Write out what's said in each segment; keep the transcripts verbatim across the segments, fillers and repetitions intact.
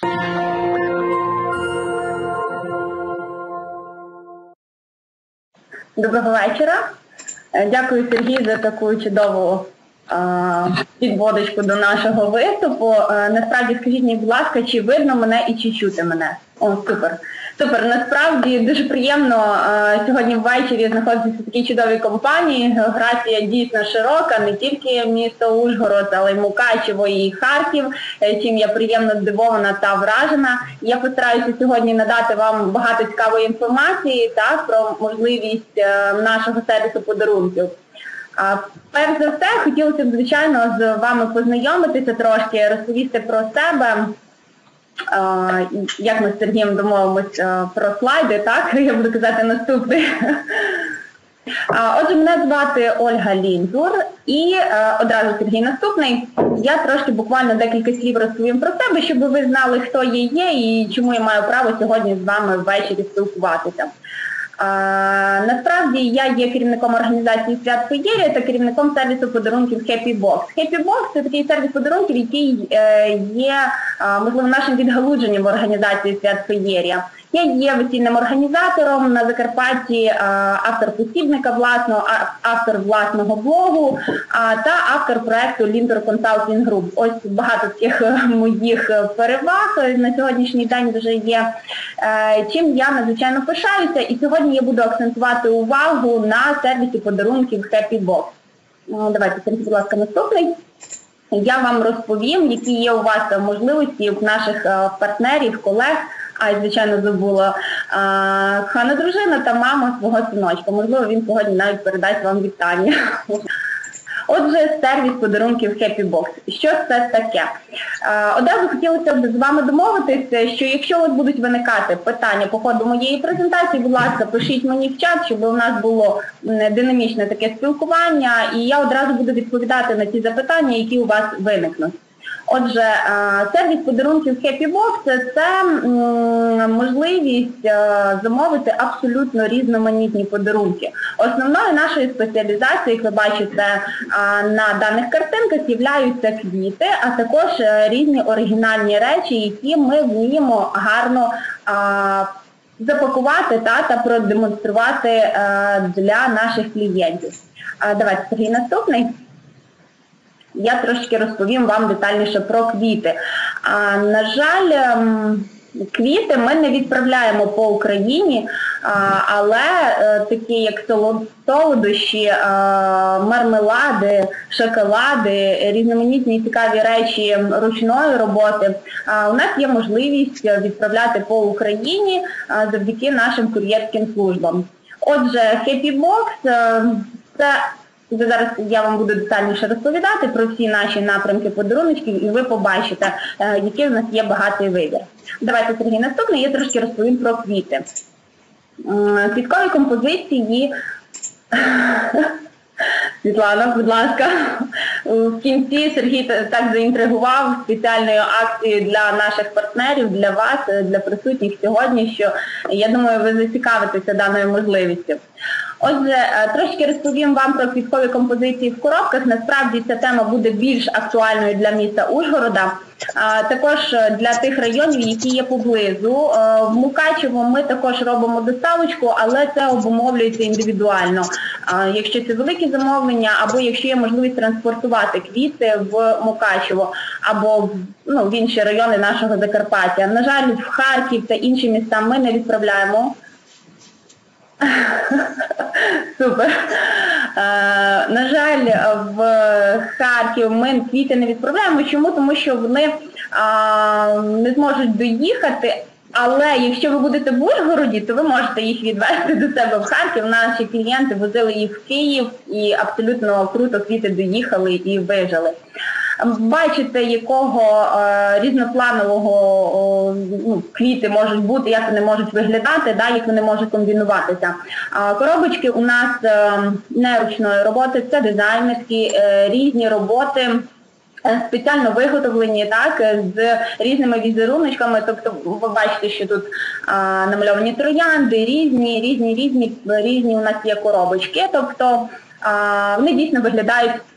Доброго вечора. Дякую, Сергій, за таку чудову підводочку до нашого виступу. Насправді, скажіть мені, будь ласка, чи видно мене і чи чути мене? О, супер. Супер. Насправді, дуже приємно сьогодні ввечері знаходитися в такій чудовій компанії. Географія дійсно широка, не тільки місто Ужгород, але й Мукачево і Харків, чим я приємно здивована та вражена. Я постараюся сьогодні надати вам багато цікавої інформації та про можливість нашого сервісу подарунків. Перш за все, хотілося б, звичайно, з вами познайомитися трошки, розповісти про себе, як ми з Сергієм домовимось про слайди, так? Я буду казати наступний. Отже, мене звати Ольга Лінзур і одразу Сергій наступний. Я трошки буквально декілька слів розповім про себе, щоб ви знали, хто я є і чому я маю право сьогодні з вами ввечері спілкуватися. А, насправді я є керівником організації Свят Феєрія та керівником сервісу подарунків Happy Box. Happy Box – це такий сервіс подарунків, який е, є, е, можливо, нашим відгалудженням в організації Свят Феєрія. Я є весільним організатором на Закарпатті, е, автор посібника власного, автор власного блогу е, та автор проєкту Linter Consulting Group. Ось багато таких моїх переваг на сьогоднішній день вже є, е, чим я надзвичайно пишаюся. І сьогодні я буду акцентувати увагу на сервісі подарунків Happy Box. Давайте, Сергій, будь ласка, наступний. Я вам розповім, які є у вас можливості у наших партнерів, колег, а й, звичайно, забула кохана дружина та мама свого синочка. Можливо, він сьогодні навіть передасть вам вітання. Отже, сервіс подарунків Happy Box. Що це таке? Одразу хотілося б з вами домовитися, що якщо у вас будуть виникати питання по ходу моєї презентації, будь ласка, пишіть мені в чат, щоб у нас було динамічне таке спілкування, і я одразу буду відповідати на ті запитання, які у вас виникнуть. Отже, сервіс подарунків Happy Box – це можливість замовити абсолютно різноманітні подарунки. Основною нашою спеціалізацією, як ви бачите на даних картинках, являються квіти, а також різні оригінальні речі, які ми вміємо гарно запакувати та, та продемонструвати для наших клієнтів. Давайте, Сергій, наступний. Я трошки розповім вам детальніше про квіти. А, на жаль, квіти ми не відправляємо по Україні, а, але а, такі як солодощі, а, мармелади, шоколади, різноманітні цікаві речі ручної роботи, а, у нас є можливість відправляти по Україні а, завдяки нашим кур'єрським службам. Отже, Happy Box – це... Зараз я вам буду детальніше розповідати про всі наші напрямки подаруночків, і ви побачите, який у нас є багатий вибір. Давайте, Сергій, наступний, я трошки розповім про квіти. Квіткові композиції... Світлана, будь ласка, в кінці Сергій так заінтригував спеціальною акцією для наших партнерів, для вас, для присутніх сьогодні, що, я думаю, ви зацікавитеся даною можливістю. Отже, трошки розповім вам про квіткові композиції в коробках. Насправді ця тема буде більш актуальною для міста Ужгорода. Також для тих районів, які є поблизу. В Мукачево ми також робимо доставочку, але це обумовлюється індивідуально. Якщо це великі замовлення, або якщо є можливість транспортувати квіти в Мукачево, або ну, в інші райони нашого Закарпаття. На жаль, в Харків та інші міста ми не відправляємо. Супер. Е, на жаль, в Харків ми квіти не відправляємо. Чому? Тому що вони е, не зможуть доїхати, але якщо ви будете в Ужгороді, то ви можете їх відвезти до себе в Харків. Наші клієнти возили їх в Київ і абсолютно круто квіти доїхали і вижили. Бачите, якого е, різнопланового е, ну, квіти можуть бути, як вони можуть виглядати, да, як вони можуть комбінуватися. Е, коробочки у нас е, не ручної роботи, це дизайнерські, е, різні роботи, е, спеціально виготовлені, так, з різними візеруночками. Тобто ви бачите, що тут е, намальовані троянди, різні, різні, різні, різні у нас є коробочки. Тобто е, вони дійсно виглядають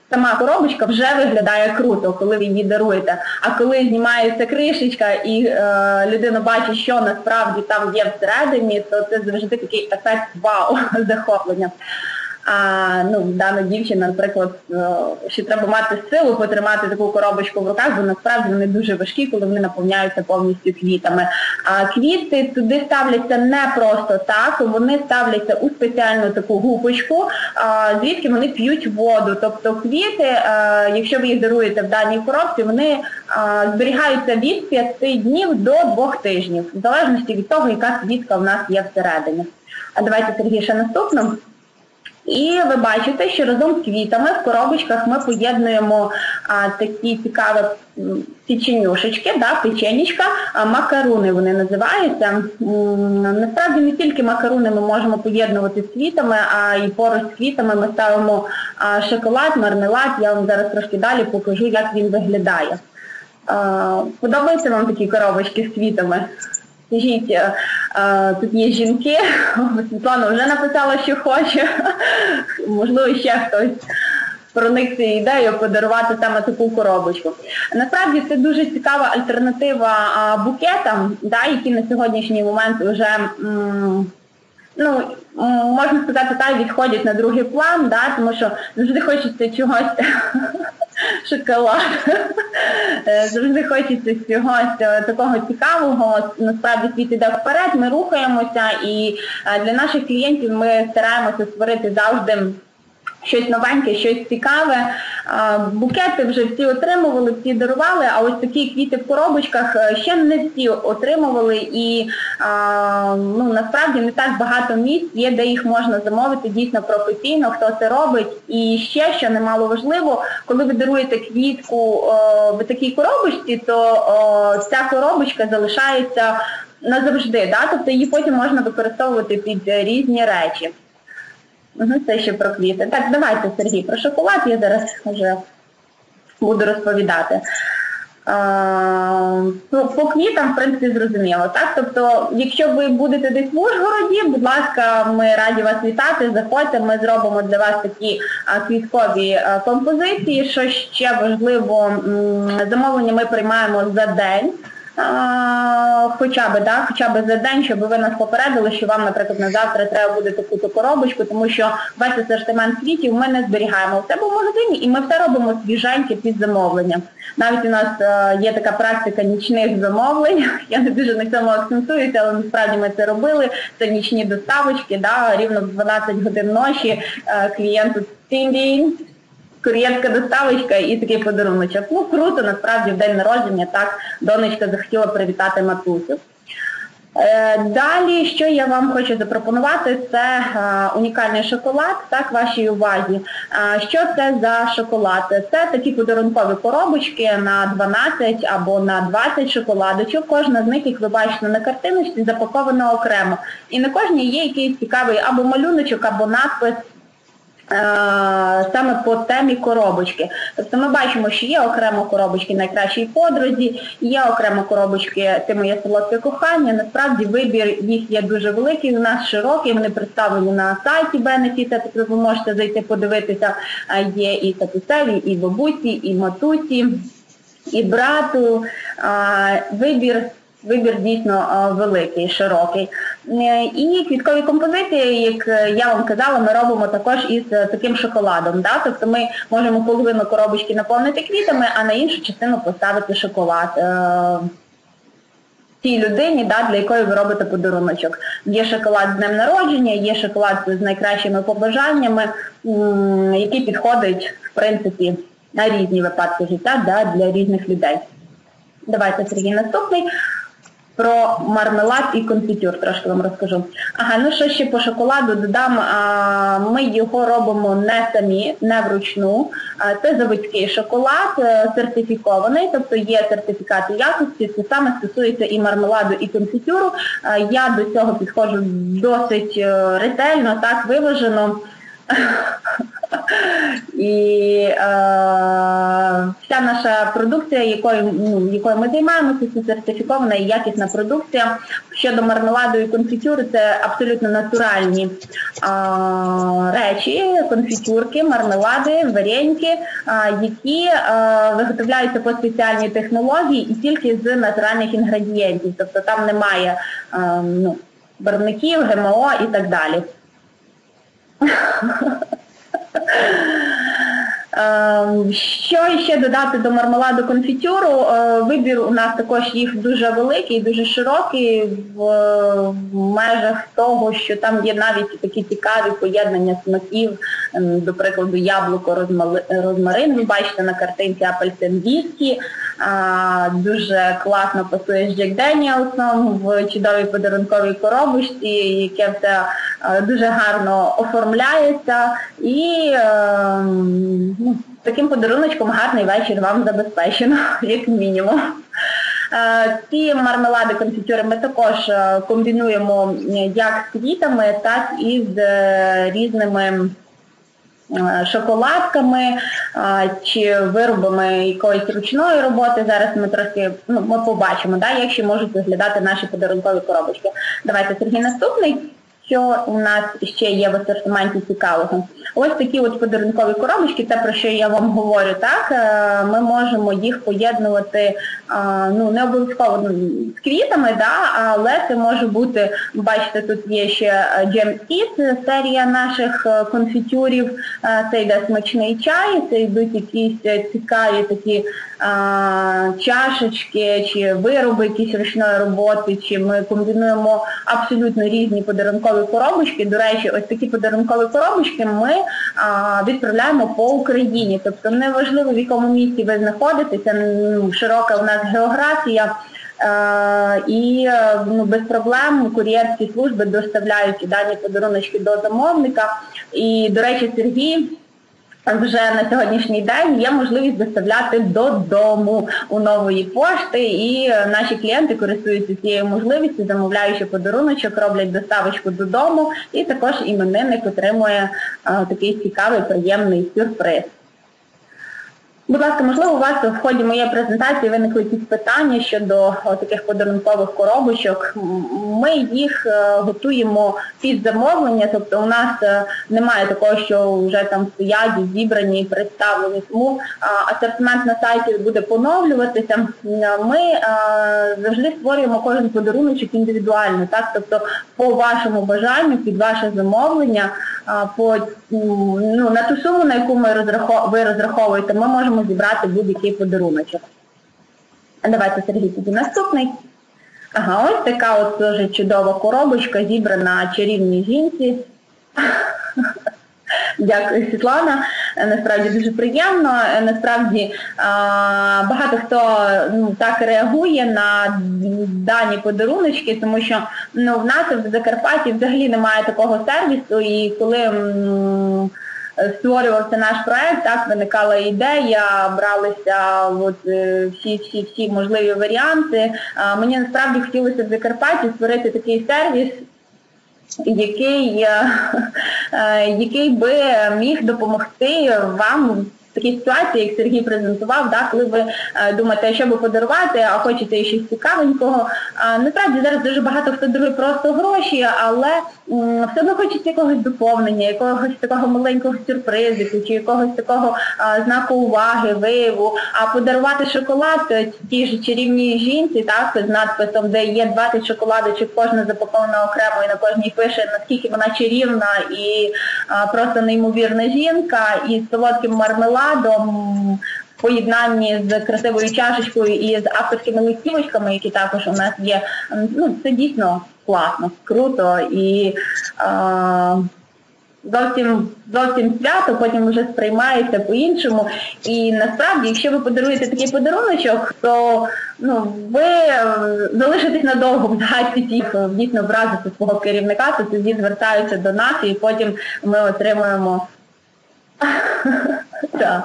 сама коробочка вже виглядає круто, коли ви її даруєте. А коли знімається кришечка і е, людина бачить, що насправді там є всередині, то це завжди такий ефект вау, захоплення. А ну, дана дівчина, наприклад, що треба мати силу потримати таку коробочку в руках, бо насправді вони дуже важкі, коли вони наповняються повністю квітами. А квіти туди ставляться не просто так, вони ставляться у спеціальну таку губочку, звідки вони п'ють воду. Тобто квіти, якщо ви їх даруєте в даній коробці, вони зберігаються від п'яти днів до двох тижнів, в залежності від того, яка квітка в нас є всередині. А давайте, Сергій, ще наступну. І ви бачите, що разом з квітами в коробочках ми поєднуємо а, такі цікаві печенюшечки, да, печенечка, а, макаруни вони називаються. М, насправді не тільки макаруни ми можемо поєднувати з квітами, а і поруч з квітами ми ставимо а, шоколад, мармелад. Я вам зараз трошки далі покажу, як він виглядає. А, подобаються вам такі коробочки з квітами? Скажіть, тут є жінки, Світлана вже написала, що хоче, можливо, ще хтось проникся ідеєю подарувати саме таку коробочку. Насправді це дуже цікава альтернатива букетам, да, які на сьогоднішній момент вже, ну, можна сказати так, відходять на другий план, да, тому що завжди хочеться чогось... Шоколад. Завжди хочеться чогось такого цікавого. Насправді світ іде вперед, ми рухаємося, і для наших клієнтів ми стараємося створити завжди щось новеньке, щось цікаве. Букети вже всі отримували, всі дарували, а ось такі квіти в коробочках ще не всі отримували, і ну, насправді не так багато місць є, де їх можна замовити дійсно професійно, хто це робить. І ще, що немало важливо, коли ви даруєте квітку в такій коробочці, то ця коробочка залишається назавжди, да? Тобто її потім можна використовувати під різні речі. Угу, це ще про квіти. Так, давайте, Сергій, про шоколад я зараз вже буду розповідати. А, ну, по квітам, в принципі, зрозуміло, так? Тобто, якщо ви будете десь в Ужгороді, будь ласка, ми раді вас вітати, заходьте, ми зробимо для вас такі а, квіткові а, композиції. Що ще важливо, м, замовлення ми приймаємо за день. А, хоча б, да, хоча б за день, щоб ви нас попередили, що вам, наприклад, на завтра треба буде таку-то коробочку, тому що весь асортимент квітів ми не зберігаємо у себе в магазині, і ми все робимо свіженьке під замовлення. Навіть у нас а, є така практика нічних замовлень, я не дуже на цьому акцентуюся, але насправді ми це робили, це нічні доставочки, да, рівно в дванадцять годин ночі а, клієнту тінь-дінь, кур'єрська доставочка і такий подаруночок. Ну, круто, насправді, в день народження, так, донечка захотіла привітати матусю. Е, далі, що я вам хочу запропонувати, це е, унікальний шоколад, так, вашій увазі. Е, що це за шоколад? Це такі подарункові коробочки на дванадцять або на двадцять шоколадочок. Кожна з них, як ви бачите на картиночці, запакована окремо. І на кожній є якийсь цікавий або малюночок, або надпис, саме по темі коробочки. Тобто ми бачимо, що є окремо коробочки найкращій подрузі, є окремо коробочки «Ти моє солодке кохання». Насправді вибір їх є дуже великий, у нас широкий, вони представлені на сайті Benefit, тобто ви можете зайти подивитися, є і татусеві, і бабусі, і матусі, і брату. Вибір Вибір дійсно великий, широкий. І квіткові композиції, як я вам казала, ми робимо також із таким шоколадом. Да? Тобто ми можемо половину коробочки наповнити квітами, а на іншу частину поставити шоколад тій людині, да, для якої ви робите подаруночок. Є шоколад з днем народження, є шоколад з найкращими побажаннями, який підходить, в принципі, на різні випадки життя, да, для різних людей. Давайте, Сергій, наступний. Про мармелад і конфітюр трошки вам розкажу. Ага, ну що ще по шоколаду додам, а, ми його робимо не самі, не вручну. А, це заводський шоколад, сертифікований, тобто є сертифікати якості, це саме стосується і мармеладу, і конфітюру. А, я до цього підходжу досить ретельно, так, виважено. І е, вся наша продукція, якою, ну, якою ми займаємося, це сертифікована і якісна продукція. Щодо мармеладу і конфітюри, це абсолютно натуральні е, речі, конфітюрки, мармелади, вареники, е, які е, виготовляються по спеціальній технології і тільки з натуральних інгредієнтів. Тобто там немає е, ну, барвників, ГМО і так далі. Що ще додати до мармеладу конфітюру? Вибір у нас також їх дуже великий, дуже широкий в межах того, що там є навіть такі цікаві поєднання смаків, до прикладу, яблуко, розмарин, ви бачите на картинці апельсин віскі, дуже класно пасує з Джек Деніелсом в чудовій подарунковій коробочці, яке все дуже гарно оформляється і ну, таким подаруночком гарний вечір вам забезпечено, як мінімум. Ці мармелади, конфітюри ми також комбінуємо як з квітами, так і з різними шоколадками чи виробами якоїсь ручної роботи. Зараз ми трошки ну, ми побачимо, да, як ще можуть виглядати наші подарункові коробочки. Давайте, Сергій, наступний. Що у нас ще є в асортименті цікавого? Ось такі от подарункові коробочки, те, про що я вам говорю, так, ми можемо їх поєднувати, ну, не обов'язково з квітами, да, але це може бути, бачите, тут є ще Gem Eat, серія наших конфітюрів, це йде смачний чай, це йдуть якісь цікаві такі а, чашечки, чи вироби якісь ручної роботи, чи ми комбінуємо абсолютно різні подарункові коробочки. До речі, ось такі подарункові коробочки ми а, відправляємо по Україні. Тобто неважливо, в якому місті ви знаходитеся, ну, широка у нас географія, а, і ну, без проблем кур'єрські служби доставляють дані подаруночки до замовника. І, до речі, Сергій, вже на сьогоднішній день є можливість доставляти додому у Нової пошти, і наші клієнти користуються цією можливістю, замовляючи подаруночок, роблять доставочку додому, і також іменинник отримує а, такий цікавий, приємний сюрприз. Будь ласка, можливо, у вас в ході моєї презентації виникли якісь питання щодо таких подарункових коробочок. Ми їх готуємо під замовлення, тобто у нас немає такого, що вже там стоять, зібрані, представлені, тому асортимент на сайті буде поновлюватися. Ми завжди створюємо кожен подаруночок індивідуально, так, тобто по вашому бажанню, під ваше замовлення, по, ну, на ту суму, на яку ми розрахов... ви розраховуєте, ми можемо зібрати будь-який подаруночок. Давайте, Сергій, тоді наступний. Ага, ось така от дуже чудова коробочка, зібрана чарівній жінці. Дякую, Світлана. Насправді дуже приємно. Насправді багато хто ну, так реагує на дані подаруночки, тому що ну, в нас в Закарпатті взагалі немає такого сервісу, і коли м, створювався наш проект, так, виникала ідея, бралися всі-всі можливі варіанти. Мені насправді хотілося в Закарпатті створити такий сервіс, який, який би міг допомогти вам в такій ситуації, як Сергій презентував, да, коли ви думаєте, що би подарувати, а хочете щось цікавенького. Насправді зараз дуже багато хто дарує просто гроші, але м, все одно хочеться якогось доповнення, якогось такого маленького сюрпризу, чи якогось такого а, знаку уваги, вияву. А подарувати шоколад тій ж чарівній жінці, так, з надписом, де є двадцять шоколадочок, кожна запакована окремо, і на кожній пише, наскільки вона чарівна і а, просто неймовірна жінка, і з солодким мармеладом, в поєднанні з красивою чашечкою і з авторськими листівочками, які також у нас є, ну, це дійсно класно, круто і а, зовсім, зовсім свято, потім вже сприймається по-іншому. І насправді, якщо ви подаруєте такий подаруночок, то ну, ви залишитесь надовго в згадці, дійсно вразити свого керівника, то тоді звертаються до нас, і потім ми отримуємо. Так.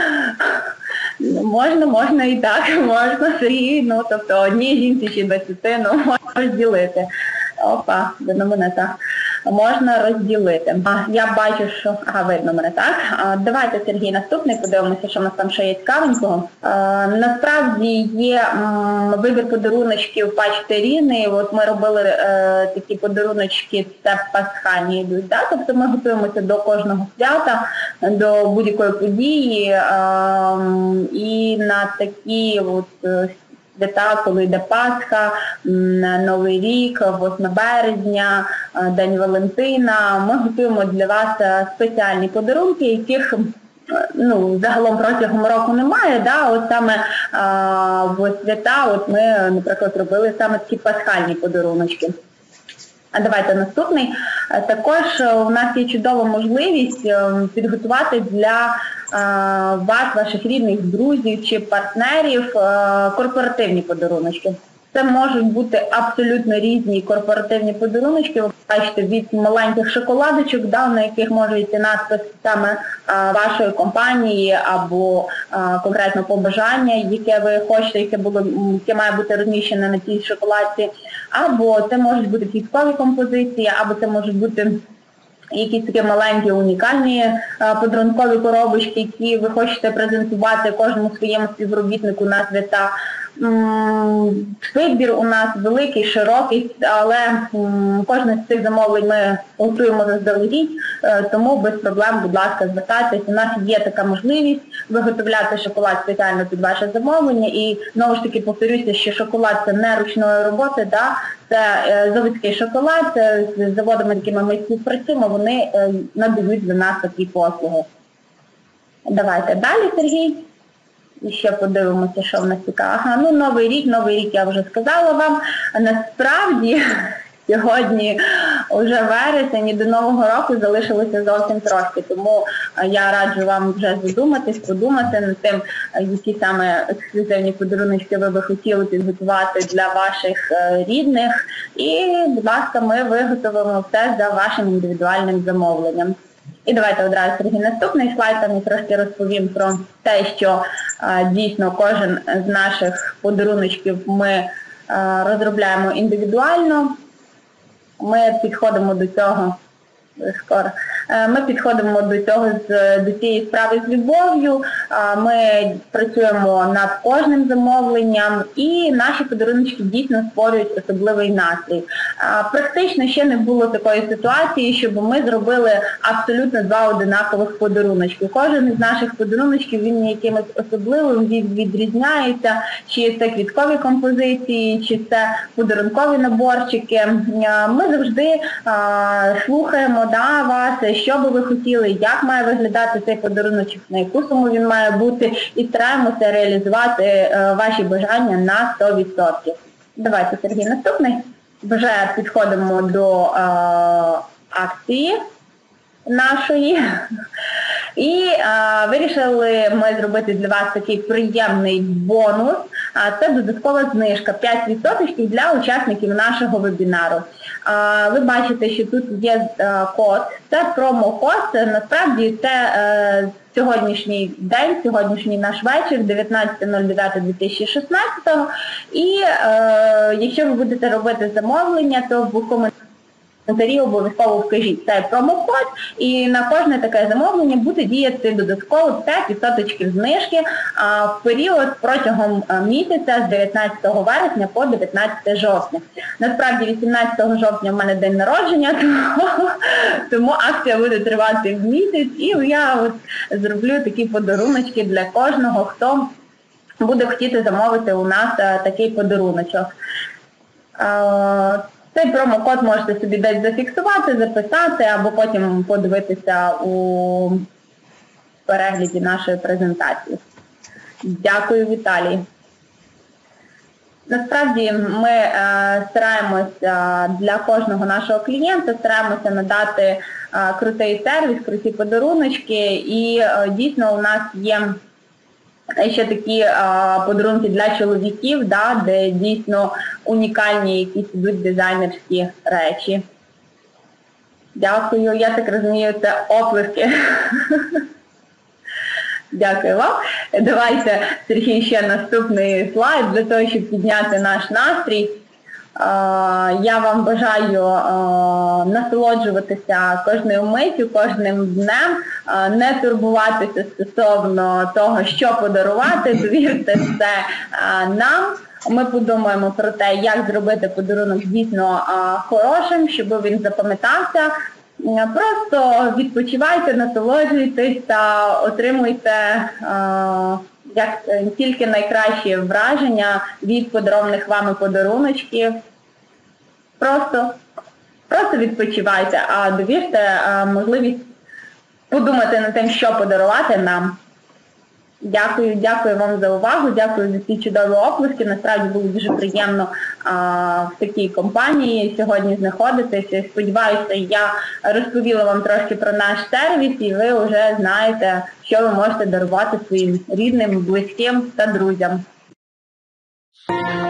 Можна, можна і так, можна і, ну, тобто одній жінці чи двадцяти, ну, можна розділити. Опа, одна монета. можна розділити. А, я бачу, що... Ага, видно мене, так? А, давайте, Сергій, наступний, подивимося, що у нас там ще є цікавенького. А, насправді є м, вибір подаруночків, бачите, різний. От ми робили е, такі подаруночки, це пасхальні йдуть, да? Тобто ми готуємося до кожного свята, до будь-якої події, е, і на такі от свята, коли йде Пасха, Новий рік, восьме березня, День Валентина, ми готуємо для вас спеціальні подарунки, яких ну, загалом протягом року немає, да? От саме а, в свята от ми, наприклад, робили саме такі пасхальні подаруночки. А давайте наступний. Також у нас є чудова можливість підготувати для вас, ваших рідних, друзів чи партнерів корпоративні подаруночки. Це можуть бути абсолютно різні корпоративні подаруночки. Ви бачите, від маленьких шоколадочок, да, на яких може йти надпис саме а, вашої компанії або а, конкретно побажання, яке ви хочете, яке було, яке має бути розміщене на цій шоколадці, або це можуть бути квіткові композиції, або це можуть бути якісь такі маленькі, унікальні а, подарункові коробочки, які ви хочете презентувати кожному своєму співробітнику на свята. Вибір у нас великий, широкий, але кожне з цих замовлень ми готуємо заздалегідь, тому без проблем, будь ласка, звертайтесь. У нас є така можливість виготовляти шоколад спеціально під ваше замовлення. І знову ж таки повторюся, що шоколад – це не ручної роботи, да? Це заводський шоколад, з заводами, з якими ми співпрацюємо, вони надають за нас такі послуги. Давайте далі, Сергій. І ще подивимося, що в нас цікаво. Ага, ну Новий рік, Новий рік я вже сказала вам. Насправді, сьогодні вже вересень і до Нового року залишилося зовсім трошки, тому я раджу вам вже задуматись, подумати над тим, які саме ексклюзивні подарунки ви би хотіли підготувати для ваших рідних. І, будь ласка, ми виготовимо все за вашим індивідуальним замовленням. І давайте одразу, Сергій, наступний слайд, там я трошки розповім про те, що а, дійсно кожен з наших подаруночків ми а, розробляємо індивідуально. Ми підходимо до цього скоро. Ми підходимо до цього з до цієї справи з любов'ю. Ми працюємо над кожним замовленням, і наші подарунки дійсно створюють особливий настрій. Практично ще не було такої ситуації, щоб ми зробили абсолютно два одинакових подарунки. Кожен із наших подарунків, він якимось особливим, він відрізняється, чи це квіткові композиції, чи це подарункові наборчики. Ми завжди а, слухаємо да, вас, що би ви хотіли, як має виглядати цей подаруночок, на яку суму він має бути, і стараємося реалізувати е, ваші бажання на сто відсотків. Давайте, Сергій, наступний. Вже підходимо до е, акції нашої. І а, вирішили ми зробити для вас такий приємний бонус. А, це додаткова знижка п'ять відсотків для учасників нашого вебінару. А, ви бачите, що тут є а, код. Це промокод. Насправді це а, сьогоднішній день, сьогоднішній наш вечір, дев'ятнадцяте дев'яте дві тисячі шістнадцятого. І а, якщо ви будете робити замовлення, то в коментарі коментарі обов'язково вкажіть цей промокод, і на кожне таке замовлення буде діяти додатково п'ять відсотків знижки а, в період протягом місяця з дев'ятнадцятого вересня по дев'ятнадцяте жовтня. Насправді вісімнадцятого жовтня в мене день народження, тому, тому акція буде тривати в місяць, і я от зроблю такі подаруночки для кожного, хто буде хотіти замовити у нас а, такий подаруночок. А, Цей промокод можете собі десь зафіксувати, записати, або потім подивитися у перегляді нашої презентації. Дякую, Віталій. Насправді ми е, стараємося для кожного нашого клієнта, стараємося надати е, крутий сервіс, круті подаруночки, і е, дійсно у нас є ще такі а, подарунки для чоловіків, да, де дійсно унікальні якісь ідуть дизайнерські речі. Дякую. Я так розумію, це оплески. Дякую вам. Давайте, Сергій, ще наступний слайд для того, щоб підняти наш настрій. Я вам бажаю насолоджуватися кожною миттю, кожним днем, не турбуватися стосовно того, що подарувати, довірте це нам. Ми подумаємо про те, як зробити подарунок дійсно хорошим, щоб він запам'ятався. Просто відпочивайте, насолоджуйтесь та отримуйте як тільки найкращі враження від подарованих вами подаруночків. Просто, просто відпочивайте, а довірте можливість подумати над тим, що подарувати нам. Дякую, дякую вам за увагу, дякую за ці чудові оплески. Насправді було дуже приємно а, в такій компанії сьогодні знаходитися. Сподіваюся, я розповіла вам трошки про наш сервіс і ви вже знаєте, що ви можете дарувати своїм рідним, близьким та друзям.